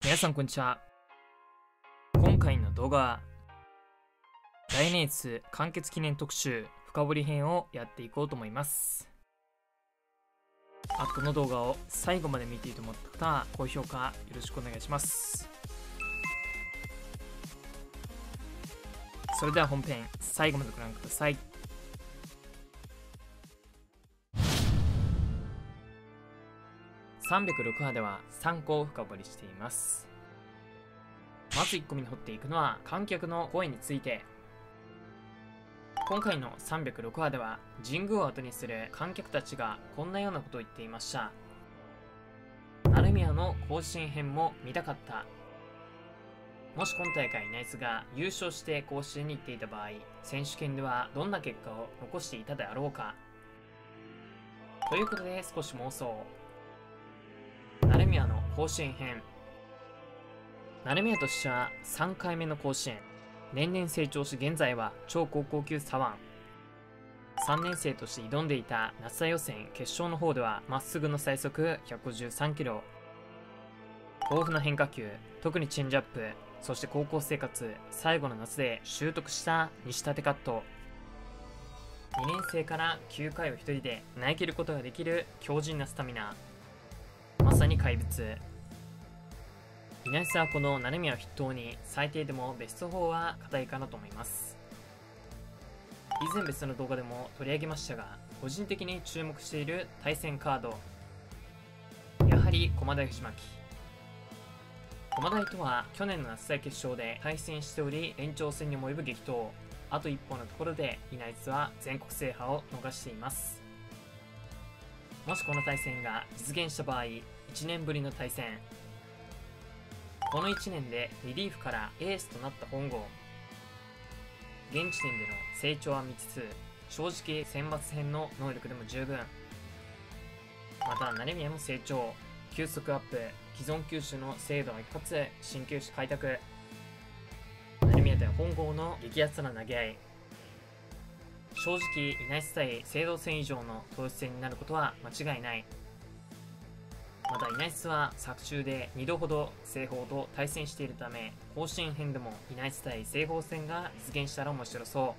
皆さんこんにちは。今回の動画は大年末完結記念特集深掘り編をやっていこうと思います。この動画を最後まで見ていいと思った方は高評価よろしくお願いします。それでは本編最後までご覧ください。306話では3個を深掘りしています。まず1個目に掘っていくのは観客の声について。今回の306話では神宮を後にする観客たちがこんなようなことを言っていました。成宮の甲子園編も見たかった。もし今大会ナイツが優勝して甲子園に行っていた場合、選手権ではどんな結果を残していたであろうか。ということで少し妄想。成宮の甲子園編。成宮としては3回目の甲子園。年々成長し現在は超高校級左腕。3年生として挑んでいた夏田予選決勝の方ではまっすぐの最速153キロ。豊富な変化球、特にチェンジアップ、そして高校生活最後の夏で習得した西立カット。2年生から9回を1人で投げ切ることができる強靭なスタミナ。まさに怪物。稲須はこの成宮を筆頭に最低でもベスト4は課題かなと思います。以前別の動画でも取り上げましたが、個人的に注目している対戦カード、やはり駒大藤巻。駒大とは去年の夏祭決勝で対戦しており、延長戦にも及ぶ激闘。あと一歩のところで稲津は全国制覇を逃しています。もしこの対戦が実現した場合、1年ぶりの対戦。この1年でリリーフからエースとなった本郷。現時点での成長は見つつ、正直選抜編の能力でも十分。また成宮も成長、球速アップ、既存球種の精度のかつ新球種開拓。成宮で本郷の激アツな投げ合い。正直稲津対青道戦以上の投手戦になることは間違いない。また稲津は昨週で2度ほど西邦と対戦しているため、甲子園編でも稲津対西邦戦が実現したら面白そう。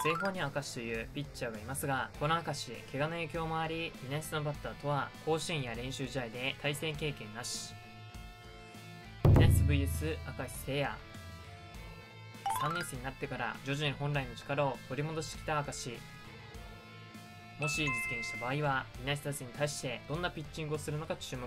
西邦には明石というピッチャーがいますが、この明石怪我の影響もあり、稲津のバッターとは甲子園や練習試合で対戦経験なし。稲津 VS 明石誠也。3年生になってから徐々に本来の力を取り戻してきた明石。もし実現した場合は稲津打線に対してどんなピッチングをするのか注目。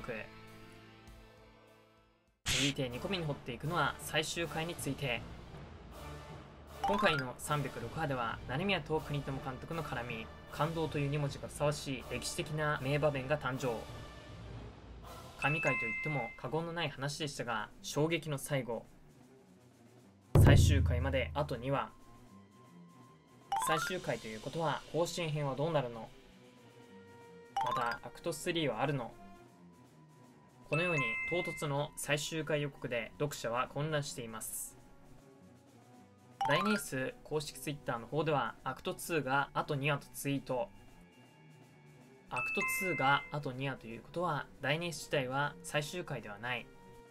続いて2個目に掘っていくのは最終回について。今回の306話では成宮と国友監督の絡み、感動という2文字がふさわしい歴史的な名場面が誕生。神回といっても過言のない話でしたが、衝撃の最後。最終回まであと2話。最終回ということは甲子園編はどうなるの？またアクト3はあるの？このように唐突の最終回予告で読者は混乱しています。大年末公式 Twitter の方ではアクト2があと2話とツイート。アクト2があと2話ということは大年末自体は最終回ではない。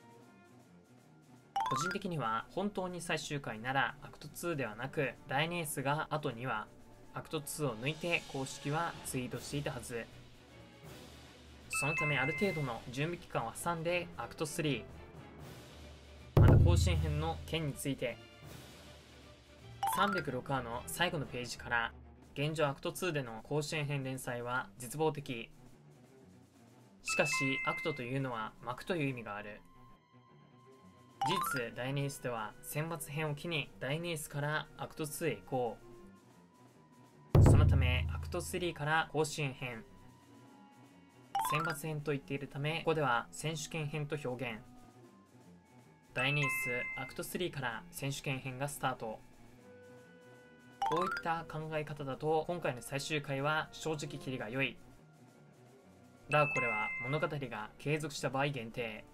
個人的には本当に最終回ならアクト2ではなく大年末があと2話、アクト2を抜いて公式はツイートしていたはず。そのためある程度の準備期間を挟んでアクト3。また甲子園編の件について。306話の最後のページから現状アクト2での甲子園編連載は絶望的。しかしアクトというのは幕という意味がある。事実大年末では選抜編を機に大年末からアクト2へ行こう。そのためアクト3から甲子園編、選抜編と言っているためここでは選手権編と表現。大年末アクト3から選手権編がスタート。こういった考え方だと今回の最終回は正直キリが良い。だがこれは物語が継続した場合限定。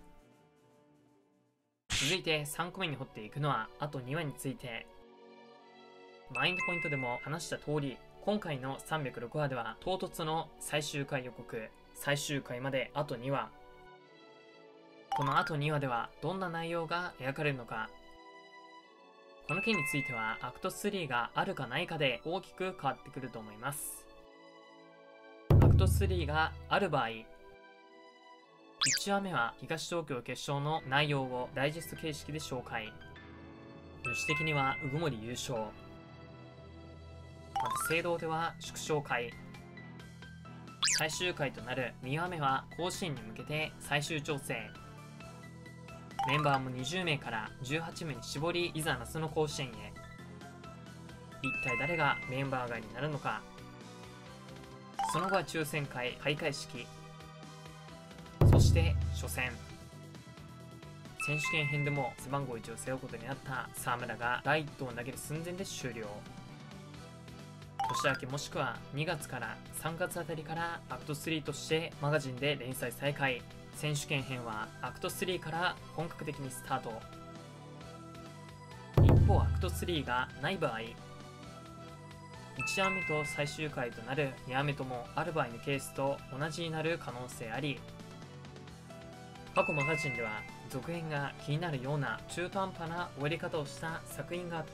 続いて3個目に掘っていくのはあと2話について。マインドポイントでも話した通り、今回の306話では唐突の最終回予告、最終回まであと2話。 この後2話ではどんな内容が描かれるのか。この件についてはアクト3があるかないかで大きく変わってくると思います。アクト3がある場合、1話目は東東京決勝の内容をダイジェスト形式で紹介。主的には鵜久森優勝。また聖堂では祝勝会。最終回となる2話目は甲子園に向けて最終調整。メンバーも20名から18名に絞り、いざ夏の甲子園へ。一体誰がメンバー外になるのか。その後は抽選会、開会式、そして初戦。選手権編でも背番号1を背負うことになった沢村が第1投を投げる寸前で終了。年明けもしくは2月から3月あたりからアクト3としてマガジンで連載再開。選手権編はアクト3から本格的にスタート。一方アクト3がない場合、1話目と最終回となる2話目ともある場合のケースと同じになる可能性あり、過去マガジンでは続編が気になるような中途半端な終わり方をした作品があった。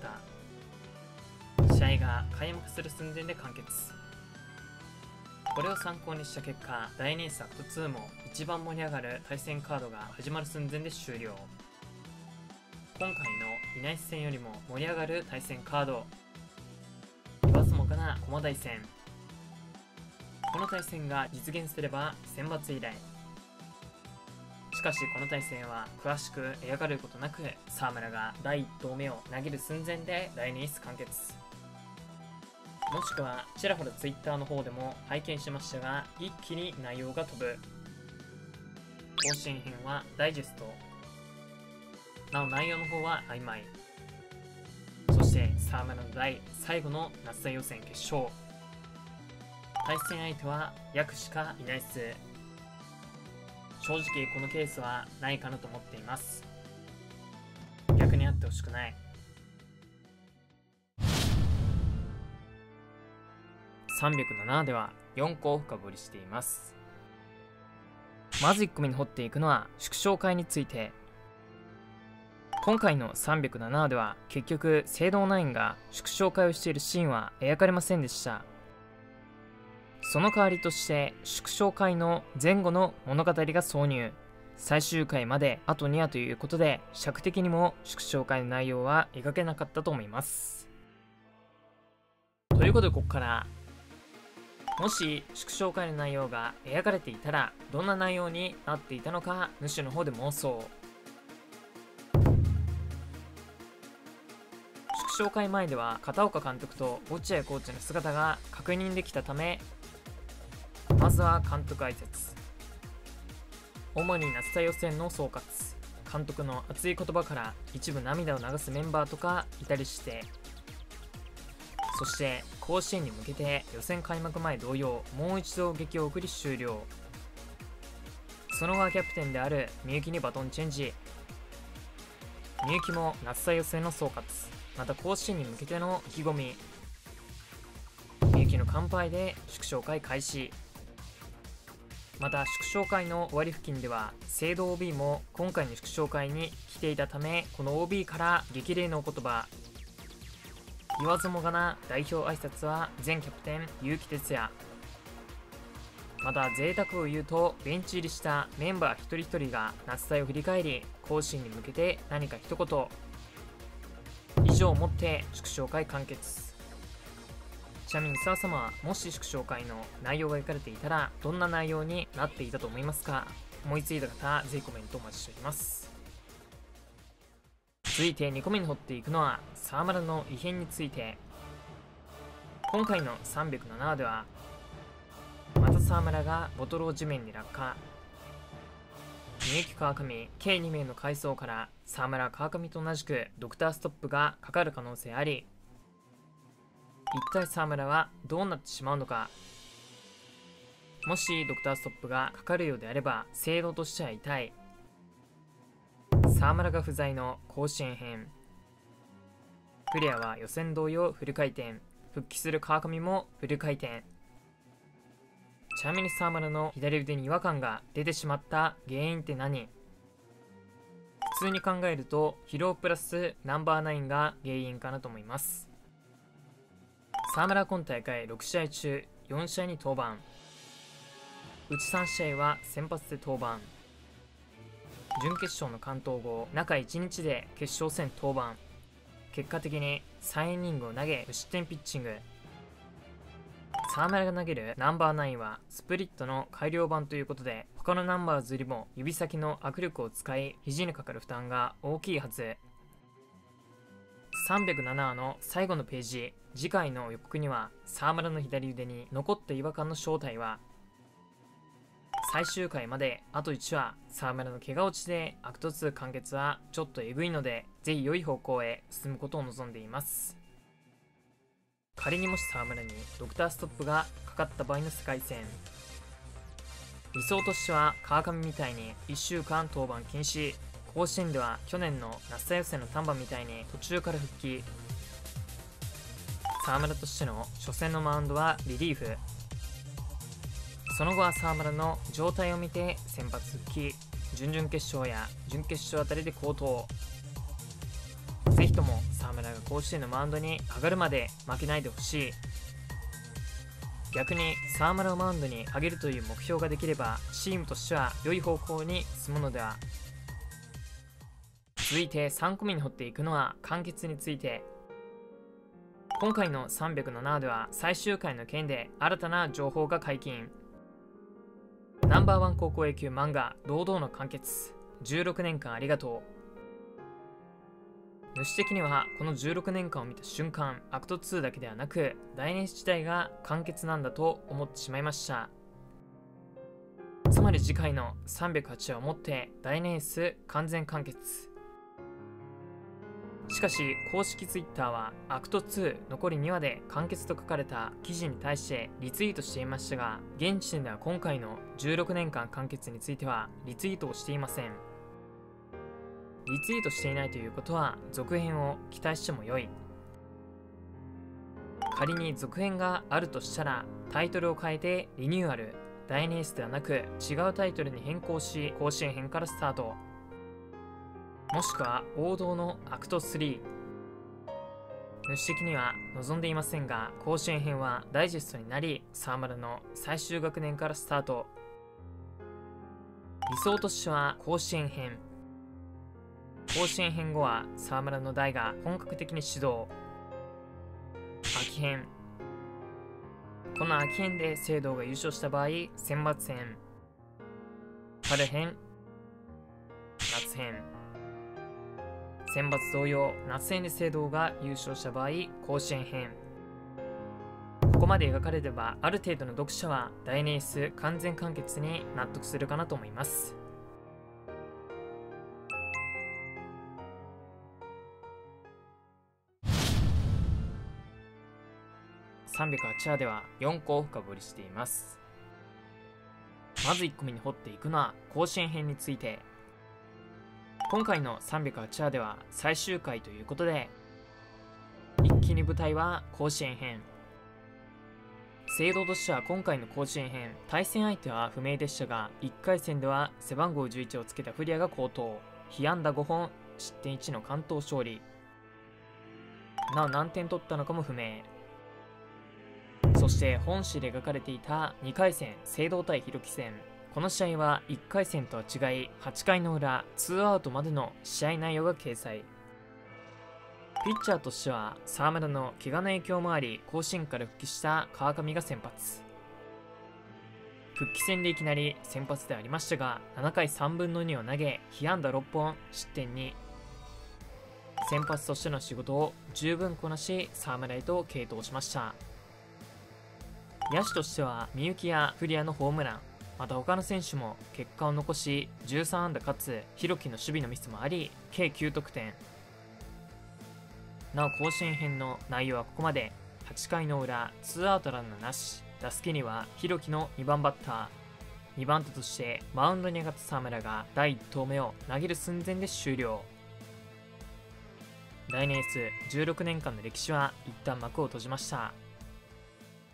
試合が開幕する寸前で完結。これを参考にした結果、第2エースアクト2も一番盛り上がる対戦カードが始まる寸前で終了。今回のいない戦よりも盛り上がる対戦カード、言わずもがな駒大戦。この対戦が実現すれば選抜以来。しかしこの対戦は詳しく描かれることなく、沢村が第1投目を投げる寸前で第2エース完結。もしくはちらほら Twitter の方でも拝見しましたが、一気に内容が飛ぶ。甲子園編はダイジェスト。なお内容の方は曖昧。そして沢村の最後の夏祭予選決勝。対戦相手はヤクしかいないっす。正直このケースはないかなと思っています。逆にあってほしくない。307では4個を深掘りしています。まず1個目に掘っていくのは祝勝会について。今回の307話では結局聖堂9が祝勝会をしているシーンは描かれませんでした。その代わりとして祝勝会の前後の物語が挿入。最終回まであと2話ということで、尺的にも祝勝会の内容は描けなかったと思います。ということでここからもし祝勝会の内容が描かれていたらどんな内容になっていたのか、主の方で妄想。祝勝会前では片岡監督と落合コーチの姿が確認できたため、まずは監督挨拶、主に夏祭予選の総括、監督の熱い言葉から一部涙を流すメンバーとかいたりして、そして甲子園に向けて予選開幕前同様もう一度劇を送り終了。その後はキャプテンであるみゆきにバトンチェンジ。みゆきも夏祭予選の総括、また甲子園に向けての意気込み。みゆきの乾杯で祝勝会開始。また祝勝会の終わり付近では聖堂 OB も今回の祝勝会に来ていたため、この OB から激励のお言葉。言わずもがな代表挨拶は前キャプテン結城哲也。また贅沢を言うとベンチ入りしたメンバー一人一人が夏祭を振り返り、甲子園に向けて何か一言。以上をもって祝勝会完結。ちなみに沢様はもし祝勝会の内容が描かれていたらどんな内容になっていたと思いますか？思いついた方ぜひコメントお待ちしております。続いて2個目に掘っていくのは沢村の異変について。今回の307話ではまた沢村がボトルを地面に落下。みゆき川上計2名の階層から沢村川上と同じくドクターストップがかかる可能性あり、一体沢村はどうなってしまうのか。もしドクターストップがかかるようであれば聖堂としては痛い。沢村が不在の甲子園編。クリアは予選同様フル回転。復帰する川上もフル回転。ちなみに沢村の左腕に違和感が出てしまった原因って何？ 普通に考えると疲労プラスナンバーナインが原因かなと思います。沢村は今大会6試合中4試合に登板、うち3試合は先発で登板、準決勝の完投後中1日で決勝戦登板、結果的に3イニングを投げ無失点ピッチング。沢村が投げるナンバーナインはスプリットの改良版ということで、他のナンバーズよりも指先の握力を使い肘にかかる負担が大きいはず。307話の最後のページ、次回の予告には沢村の左腕に残った違和感の正体は、最終回まであと1話、沢村の怪我落ちでアクト2完結はちょっとえぐいので、ぜひ良い方向へ進むことを望んでいます。仮にもし沢村にドクターストップがかかった場合の世界戦、理想としては川上みたいに1週間登板禁止、甲子園では去年の那須予選の丹波みたいに途中から復帰、沢村としての初戦のマウンドはリリーフ、その後は沢村の状態を見て先発復帰、準々決勝や準決勝あたりで好投。ぜひとも沢村が甲子園のマウンドに上がるまで負けないでほしい。逆に沢村をマウンドに上げるという目標ができればチームとしては良い方向に進むのでは。続いて3個目に掘っていくのは完結について。今回の307話では最終回の件で新たな情報が解禁。ナンバーワン高校野球漫画堂々の完結、16年間ありがとう。主的にはこの16年間を見た瞬間、アクト2だけではなくダイネース自体が完結なんだと思ってしまいました。つまり次回の308話をもってダイネース完全完結。しかし公式 Twitter はアクト2残り2話で完結と書かれた記事に対してリツイートしていましたが、現時点では今回の16年間完結についてはリツイートをしていません。リツイートしていないということは続編を期待しても良い。仮に続編があるとしたらタイトルを変えてリニューアル、ダイネースではなく違うタイトルに変更し甲子園編からスタート、もしくは王道のアクト3。主的には望んでいませんが甲子園編はダイジェストになり沢村の最終学年からスタート。理想としては甲子園編。甲子園編後は沢村の代が本格的に始動。秋編。この秋編で聖堂が優勝した場合選抜戦、春編、夏編。選抜同様夏編で聖堂が優勝した場合甲子園編。ここまで描かれればある程度の読者はダイネース完全完結に納得するかなと思います。308話では4個を深掘りしています。まず1個目に掘っていくのは甲子園編について。今回の308話では最終回ということで、一気に舞台は甲子園編。聖堂としては今回の甲子園編、対戦相手は不明でしたが1回戦では背番号11をつけたフリアが好投、被安打5本、失点1の完投勝利。なお何点取ったのかも不明。そして本誌で描かれていた2回戦聖堂対弘樹戦、この試合は1回戦とは違い8回の裏2アウトまでの試合内容が掲載。ピッチャーとしては沢村の怪我の影響もあり甲子園から復帰した川上が先発。復帰戦でいきなり先発でありましたが7回3分の2を投げ被安打6本、失点2。先発としての仕事を十分こなし沢村へと継投しました。野手としてはみゆきやフリアのホームラン、また他の選手も結果を残し13安打かつ弘樹の守備のミスもあり計9得点。なお甲子園編の内容はここまで。8回の裏2アウトランナーなし、打席には弘樹の2番バッター。2番手としてマウンドに上がった沢村が第1投目を投げる寸前で終了。ダイネース16年間の歴史は一旦幕を閉じました。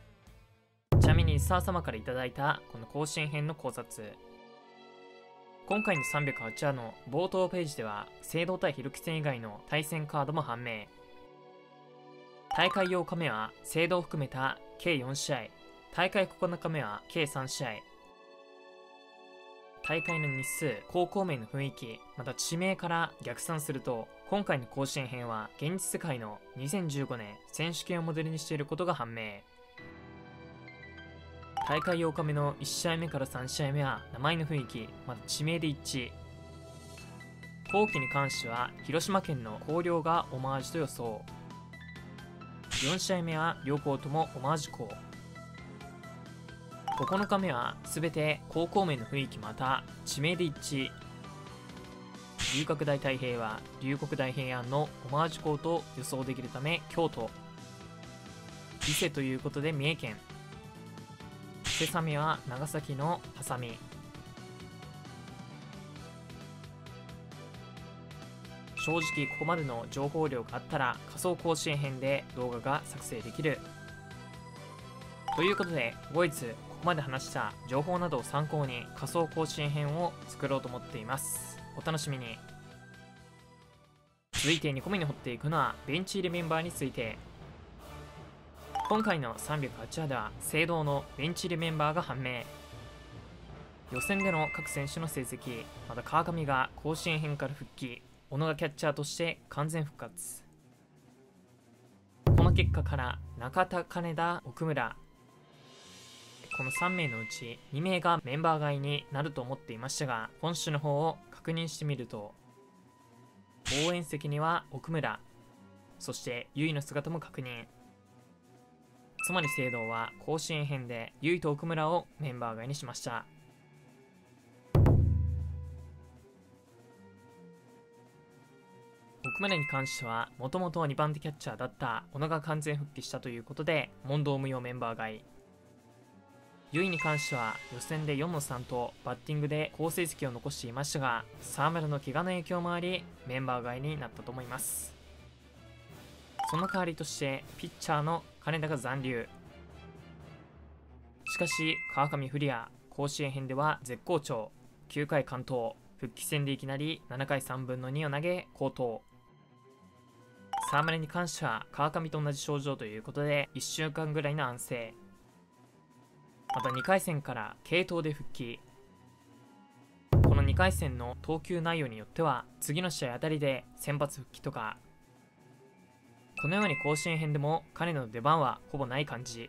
ちなみにリスナー様からいただいたこの甲子園編の考察。 今回の308話の冒頭ページでは、聖堂対ヒロキ戦以外の対戦カードも判明。大会8日目は聖堂を含めた計4試合、大会9日目は計3試合。大会の日数、高校名の雰囲気、また地名から逆算すると、今回の甲子園編は現実世界の2015年選手権をモデルにしていることが判明。大会8日目の1試合目から3試合目は名前の雰囲気、また地名で一致。後期に関しては広島県の広陵がオマージュと予想。4試合目は両校ともオマージュ校。9日目は全て高校名の雰囲気また地名で一致。龍角大太平は龍谷大平安のオマージュ校と予想できるため京都。伊勢ということで三重県。セサミは長崎のハサミ。正直ここまでの情報量があったら仮想甲子園編で動画が作成できる。ということで後日ここまで話した情報などを参考に仮想甲子園編を作ろうと思っています。お楽しみに。続いて2個目に掘っていくのはベンチ入りメンバーについて。今回の308話では聖堂のベンチ入りメンバーが判明。予選での各選手の成績、また川上が甲子園編から復帰、小野がキャッチャーとして完全復活。この結果から中田、金田、奥村、この3名のうち2名がメンバー外になると思っていましたが、本種の方を確認してみると、応援席には奥村、そして結衣の姿も確認。つまり聖堂は甲子園編で結衣と奥村をメンバー外にしました。奥村に関してはもともと2番手キャッチャーだった小野が完全復帰したということで問答無用メンバー外。結衣に関しては予選で4の3とバッティングで好成績を残していましたが、沢村の怪我の影響もありメンバー外になったと思います。その代わりとしてピッチャーの金田が残留。しかし川上不利也甲子園編では絶好調。9回完投、復帰戦でいきなり7回3分の2を投げ好投。沢村に関しては川上と同じ症状ということで1週間ぐらいの安静。また2回戦から継投で復帰。この2回戦の投球内容によっては次の試合あたりで先発復帰とか、このように甲子園編でも彼の出番はほぼない感じ。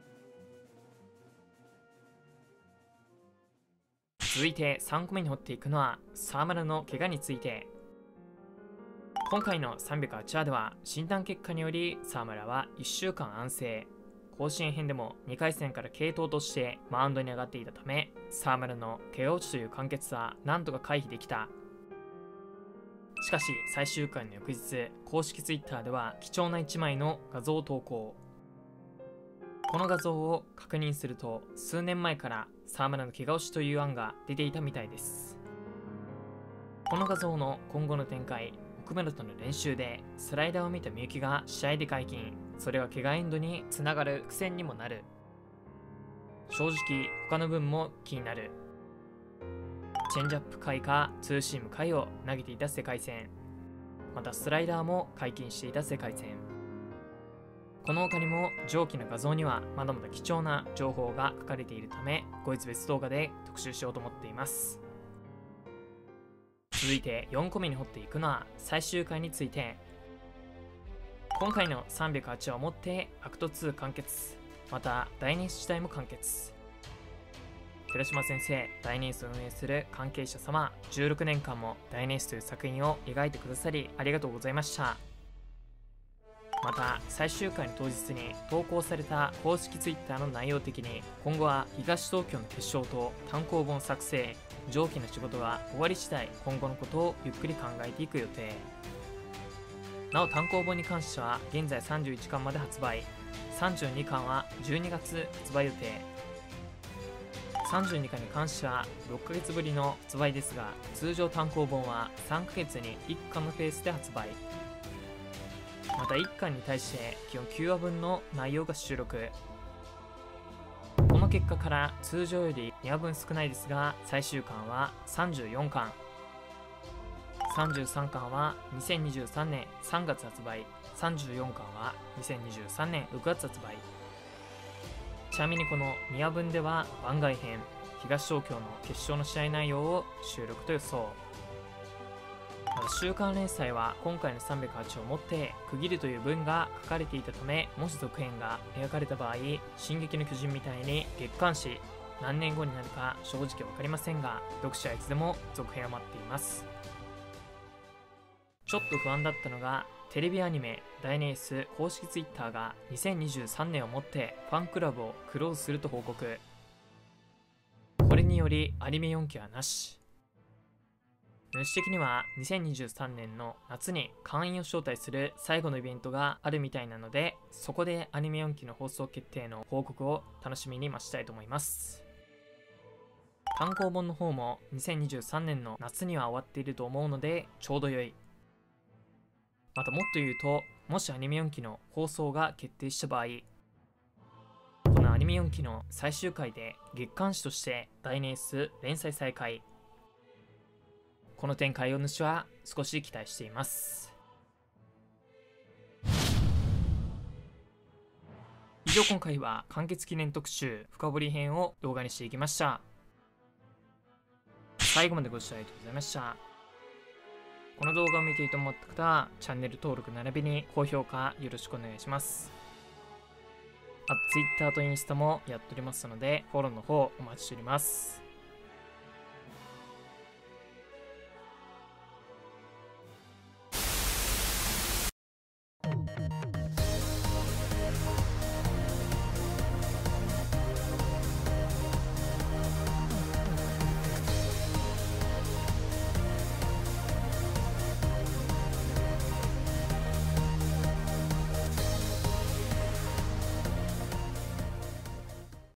続いて3個目に掘っていくのは沢村の怪我について。今回の308話では診断結果により沢村は1週間安静。甲子園編でも2回戦から継投としてマウンドに上がっていたため、沢村の怪我落ちという完結はなんとか回避できた。しかし最終回の翌日、公式 Twitter では貴重な1枚の画像を投稿。この画像を確認すると数年前から沢村の怪我落ちという案が出ていたみたいです。この画像の今後の展開、奥村との練習でスライダーを見たみゆきが試合で解禁。それは怪我エンドにつながる苦戦にもなる。正直他の分も気になる。チェンジアップ回かツーシーム回を投げていた世界戦、またスライダーも解禁していた世界戦。この他にも上記の画像にはまだまだ貴重な情報が書かれているため、後日別動画で特集しようと思っています。続いて4個目に掘っていくのは最終回について。今回の308話をもってアクト2完結、またダイニース自体も完結。寺島先生、ダイニースを運営する関係者様、16年間もダイニースという作品を描いてくださりありがとうございました。また最終回の当日に投稿された公式 Twitter の内容的に、今後は東東京の決勝と単行本作成、上記の仕事が終わり次第今後のことをゆっくり考えていく予定。なお単行本に関しては現在31巻まで発売、32巻は12月発売予定。32巻に関しては6ヶ月ぶりの発売ですが、通常単行本は3ヶ月に1巻のペースで発売。また1巻に対して基本9話分の内容が収録。このの結果から通常より2話分少ないですが、最終巻は34巻、33巻は2023年3月発売、34巻は2023年6月発売。ちなみにこの2話分では番外編東東京の決勝の試合内容を収録と予想。また週刊連載は今回の308をもって区切るという文が書かれていたため、もし続編が描かれた場合、進撃の巨人みたいに月刊誌何年後になるか正直わかりませんが、読者はいつでも続編を待っています。ちょっと不安だったのが、テレビアニメダイネース公式ツイッターが2023年をもってファンクラブをクローズすると報告。これによりアニメ4期はなし。主的には2023年の夏に会員を招待する最後のイベントがあるみたいなので、そこでアニメ4期の放送決定の報告を楽しみに待ちたいと思います。単行本の方も2023年の夏には終わっていると思うのでちょうど良い。またもっと言うと、もしアニメ4期の放送が決定した場合、このアニメ4期の最終回で月刊誌としてダイネース連載再開。この展開を主は少し期待しています。以上、今回は完結記念特集深掘り編を動画にしていきました。最後までご視聴ありがとうございました。この動画を見ていいと思った方はチャンネル登録並びに高評価よろしくお願いします。Twitter とインスタもやっておりますので、フォローの方お待ちしております。